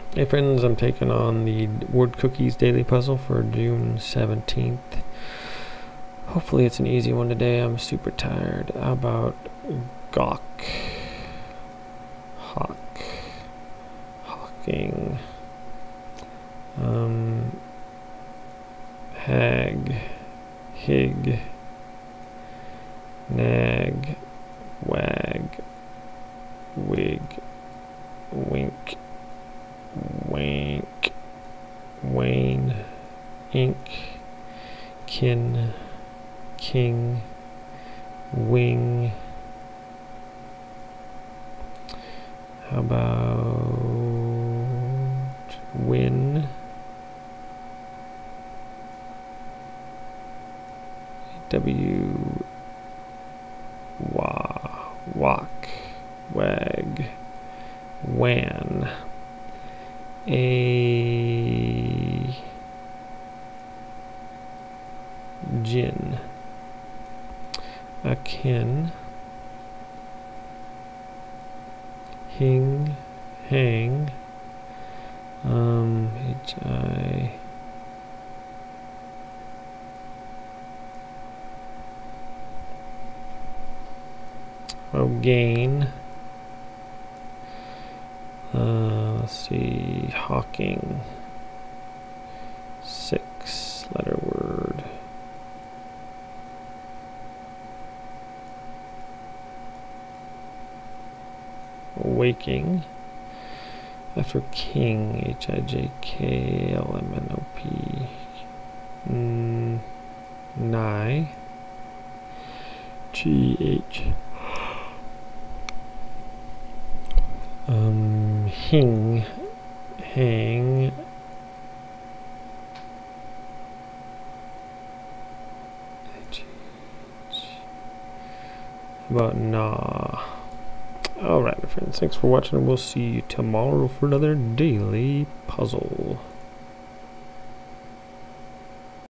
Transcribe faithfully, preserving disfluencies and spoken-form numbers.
Hey friends, I'm taking on the word cookies daily puzzle for June seventeenth. Hopefully it's an easy one today. I'm super tired. How about gawk, hawk, hawking, um, hag, hig, nag, wag, wig, wink, wank, wane, ink, kin, king, wing. How about win, w, wa, walk, wag, wan, a, gin, akin, hing, hang, um, h I, oh, gain, uh, let's see, hawking, six letter word, waking, after king, H I J K L M N O P, mm, nigh, G H, um, hing, hang, about nah. Alright, my friends, thanks for watching, and we'll see you tomorrow for another daily puzzle.